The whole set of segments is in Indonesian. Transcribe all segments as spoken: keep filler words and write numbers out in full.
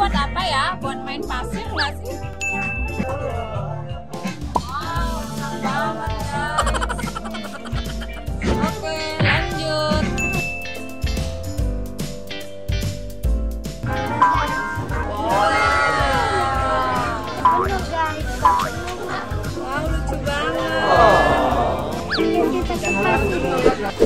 buat apa ya? Buat main pasir nggak sih? Wow, senang banget guys. Oke, lanjut. Wow, lucu banget.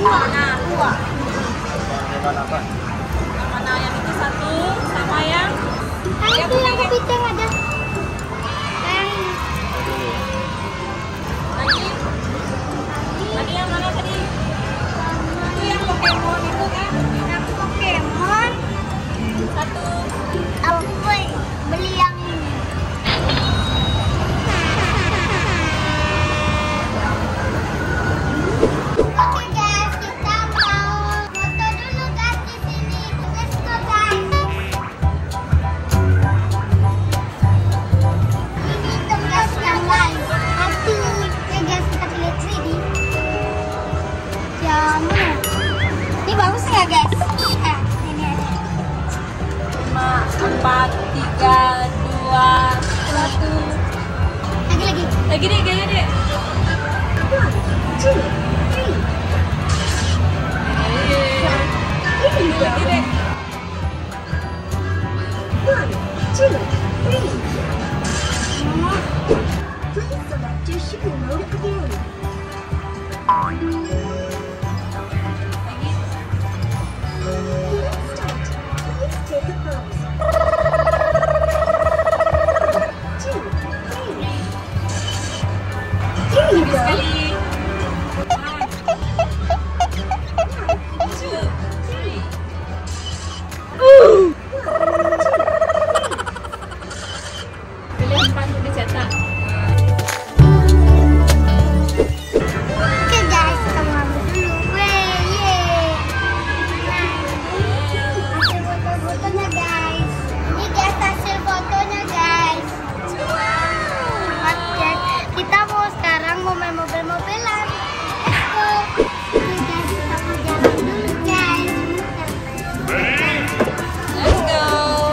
Dua. Nah, dua. Hewan apa? Yang mana yang itu satu sama yang Yang itu yang kepiting ada. Yang lagi. Tadi yang mana tadi? Itu yang Pokemon itu kan? yang Pokemon. Satu. Aku beli yang ini. Oke guys, kita mau foto dulu guys di sini. Let's go guys. Ini tempat yang lain. Tapi ya guys, kita pilih tiga D. Yang mana? Ini bagus nggak guys? Ah, ini ada. Lima, empat, tiga, dua, satu. Lagi lagi. Lagi deh, gaya deh. One, two, three. Lagi deh. One, two, three. Please select your shooting mode again. Lagi. Let's start. Please take a pose. Two, three. Here you go. Sekali. One, two, three. Pilih empat untuk dicetak. Oke guys, kita mau ambil dulu. Wey, yeay. Hasil foto-fotonya guys. Ini guys hasil fotonya guys. Wow. Guys, kita mau sekarang mau main mobil-mobilan. Let's go. Oke guys, kita mau jalan dulu guys. Let's go.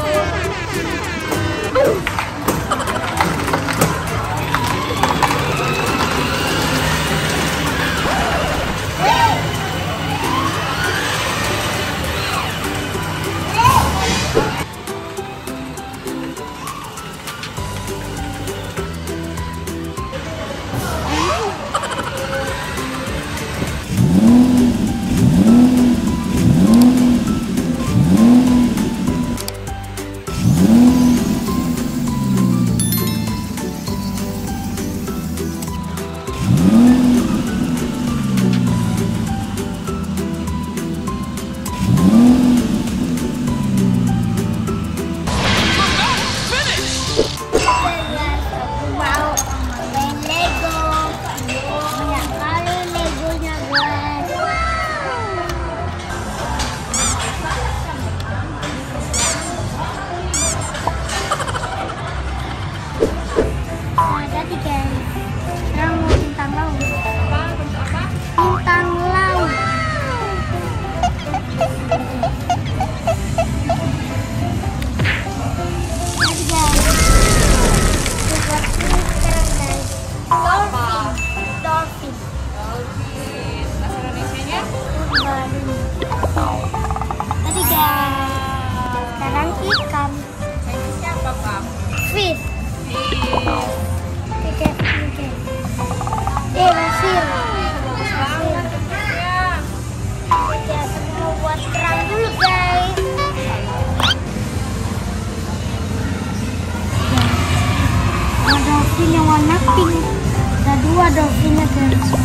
Aku mau main Lego. Banyak kali Legonya guys. Nah, jadi guys, sekarang mau bintang laut. Apa? Bentuk apa? Bintang laut. Jadi guys, buat ini sekarang guys. Apa? Dolphin. Dolphin. Bahasa Indonesianya? Dolphin. Tadi guys, sekarang ikan. Chinese-nya apa, Pak? Fish. Fish. Oke, oke. Eh, berhasil. Bagus banget bentuknya. Ya, semua buat perang dulu guys. Ada dolphin yang warna pink. Ada dua dolphinnya guys.